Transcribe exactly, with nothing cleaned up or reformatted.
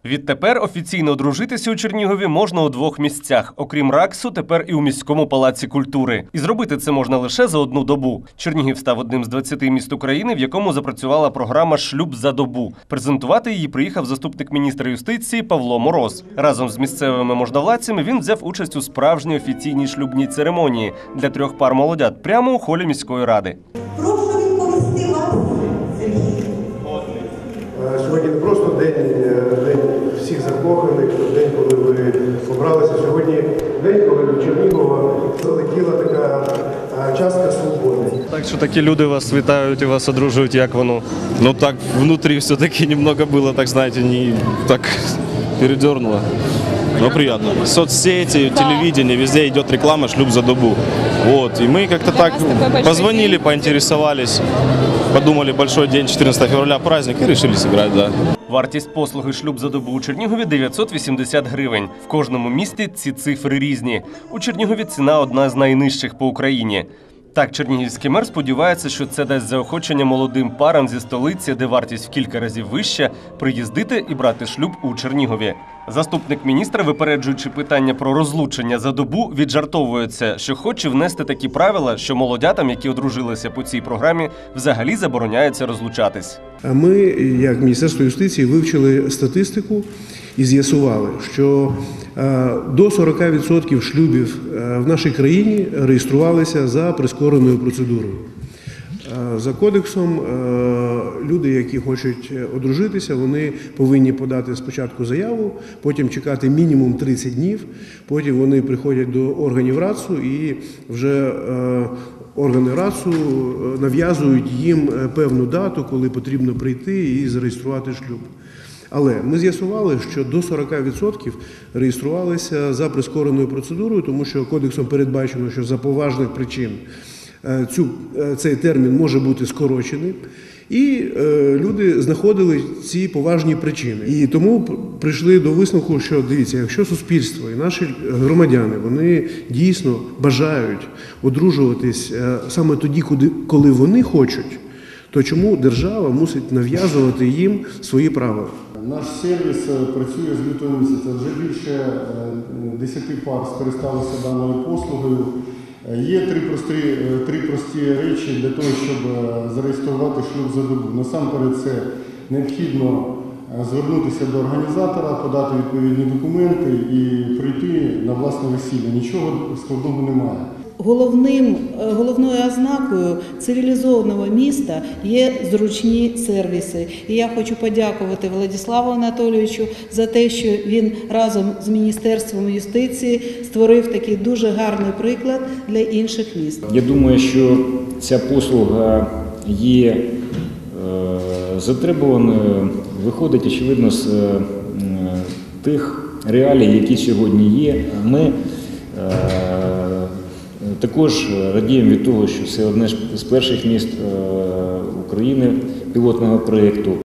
Відтепер офіційно одружитися у Чернігові можна у двох місцях. Окрім РАКСу, тепер і у міському палаці культури. І зробити це можна лише за одну добу. Чернігів став одним з двадцяти міст України, в якому запрацювала програма «Шлюб за добу». Презентувати її приїхав заступник міністра юстиції Павло Мороз. Разом з місцевими можновладцями він взяв участь у справжній офіційній шлюбній церемонії для трьох пар молодят прямо у холі міської ради. Прошу відповісти вас. Сьогодні не просто день, день всіх закоханих, день, коли ви побралися. Сьогодні день, коли до Чернігова залетіла така частка свободи. Так що такі люди вас вітають і вас одружують, як воно? Ну так, внутри все-таки немного было, так знаете, не так передернуло. Но приятно. Соцсети, телевидение, везде идет реклама «Шлюб за добу». Вот. И мы как-то так позвонили, поинтересовались, подумали, большой день, четырнадцатого февраля, праздник, и решили сыграть, да. Вартість послуги «Шлюб за добу» у Чернігові – дев'ятсот вісімдесят гривень. В кожному місті ці цифри різні. У Чернігові ціна одна з найнижчих по Україні. Так, чернігівський мер сподівається, що це дасть заохочення молодим парам зі столиці, де вартість в кілька разів вища, приїздити і брати шлюб у Чернігові. Заступник міністра, випереджуючи питання про розлучення за добу, віджартовується, що хоче внести такі правила, що молодятам, які одружилися по цій програмі, взагалі забороняється розлучатись. Ми, як Міністерство юстиції, вивчили статистику і з'ясували, що до сорока відсотків шлюбів в нашій країні реєструвалися за прискореною процедурою. За кодексом люди, які хочуть одружитися, вони повинні подати спочатку заяву, потім чекати мінімум тридцять днів, потім вони приходять до органів РАЦУ і вже органи РАЦУ нав'язують їм певну дату, коли потрібно прийти і зареєструвати шлюб. Але ми з'ясували, що до сорока відсотків реєструвалися за прискореною процедурою, тому що кодексом передбачено, що за поважних причин цю, цей термін може бути скорочений. І е, люди знаходили ці поважні причини. І тому прийшли до висновку, що, дивіться, якщо суспільство і наші громадяни, вони дійсно бажають одружуватись е, саме тоді, коли вони хочуть, то чому держава мусить нав'язувати їм свої правила? Наш сервіс працює з лютого місяця. Вже більше десяти пар скористалися даною послугою. Є три прості, три прості речі для того, щоб зареєструвати шлюб за добу. Насамперед, це необхідно звернутися до організатора, подати відповідні документи і прийти на власне весілля. Нічого складного немає. Головним, головною ознакою цивілізованого міста є зручні сервіси. І я хочу подякувати Владиславу Анатолійовичу за те, що він разом з Міністерством юстиції створив такий дуже гарний приклад для інших міст. Я думаю, що ця послуга є затребуваною, виходить, очевидно, з тих реалій, які сьогодні є. Ми також радіємо від того, що це одне з перших міст України пілотного проєкту.